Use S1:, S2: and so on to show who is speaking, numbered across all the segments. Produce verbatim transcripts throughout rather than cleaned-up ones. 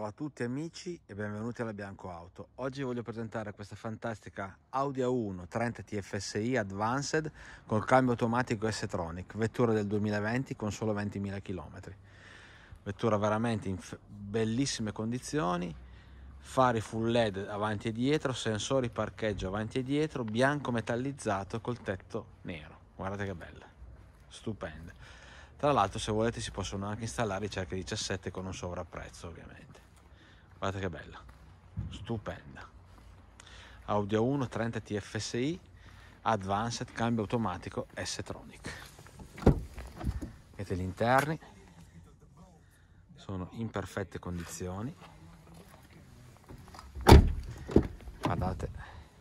S1: a tutti amici e benvenuti alla Bianco Auto. Oggi voglio presentare questa fantastica Audi A uno trenta T F S I Advanced col cambio automatico S-Tronic, vettura del duemilaventi con solo ventimila chilometri. Vettura veramente in bellissime condizioni, fari full L E D avanti e dietro, sensori parcheggio avanti e dietro, bianco metallizzato col tetto nero. Guardate che bella, stupenda. Tra l'altro, se volete, si possono anche installare i cerchi diciassette con un sovrapprezzo, ovviamente. Guardate che bella, stupenda. Audi A uno trenta T F S I Advanced, cambio automatico S-Tronic. Vedete gli interni, sono in perfette condizioni. Guardate,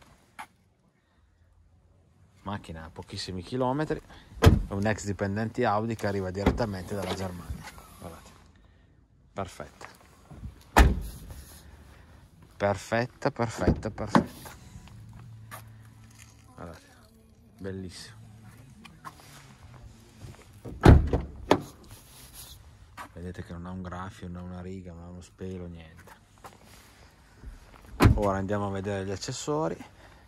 S1: macchina a pochissimi chilometri. È un ex dipendente Audi che arriva direttamente dalla Germania. Guardate, perfetta, perfetta, perfetta, perfetta. Guardate, bellissimo. Vedete che non ha un graffio, non ha una riga, non ha uno spelo, niente. Ora andiamo a vedere gli accessori.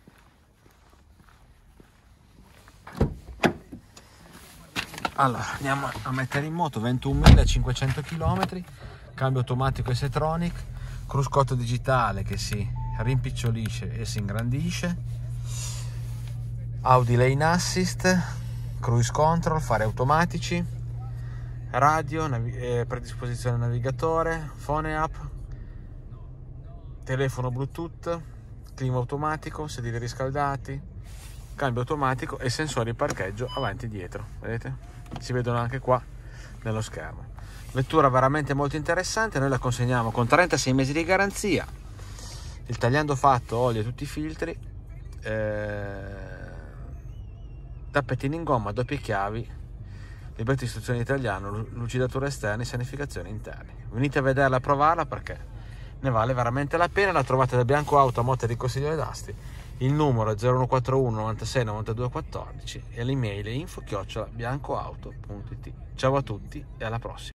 S1: Allora, andiamo a mettere in moto ventunomilacinquecento chilometri, cambio automatico S-Tronic, cruscotto digitale che si rimpicciolisce e si ingrandisce, Audi Lane Assist, cruise control, fari automatici, radio, navi- eh, predisposizione navigatore, phone app, telefono Bluetooth, clima automatico, sedili riscaldati, cambio automatico e sensori parcheggio avanti e dietro. Vedete? Si vedono anche qua nello schermo. Vettura veramente molto interessante. Noi la consegniamo con trentasei mesi di garanzia, il tagliando fatto, olio e tutti i filtri, eh, tappetini in gomma, doppie chiavi, libretto di istruzioni italiano, lucidature esterne, sanificazione interni. Venite a vederla e a provarla perché ne vale veramente la pena. La trovate da Bianco Auto a Motta di Consiglio d'Asti. Il numero è zero uno quattro uno novantasei novantadue quattordici e l'email è info chiocciola biancoauto punto it. Ciao a tutti e alla prossima.